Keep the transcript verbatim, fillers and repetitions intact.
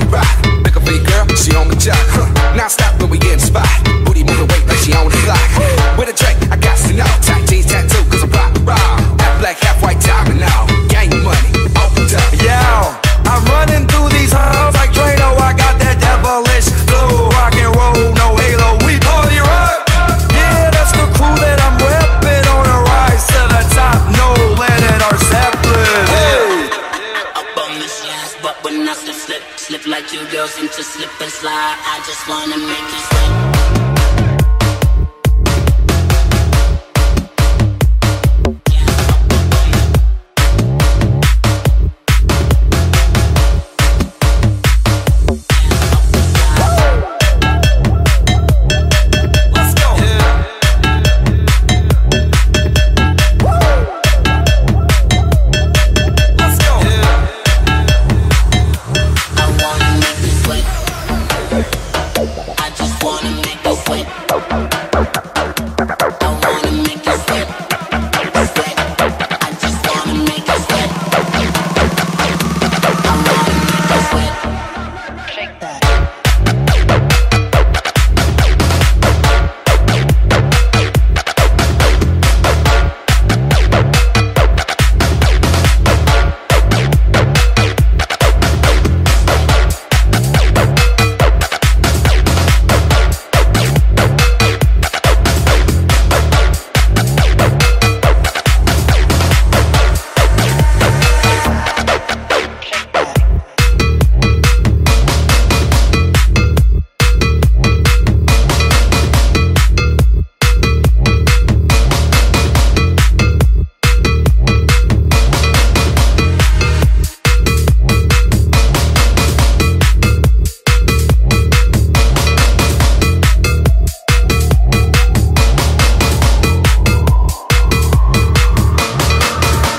ride. Look up for your girl, she on the job. Huh. Now stop when we in the spot. Booty moving weight like she on the block. With a drink, I got to know. Tight jeans, tattoo, cause I'm rock raw. Half black, half white, diamond now. Gang money, opened up. Yeah, I'm running through these halls like Drano. I got that devilish flow. Rock and roll, no halo, we party rock. Yeah, that's the crew that I'm repping. On a rise to the top, no Leonard or Zeppelin. Hey. Up on the shots, but when I slip, slip, slip like you girls into slip and slide, I just wanna make you slip. I just wanna make you sweat.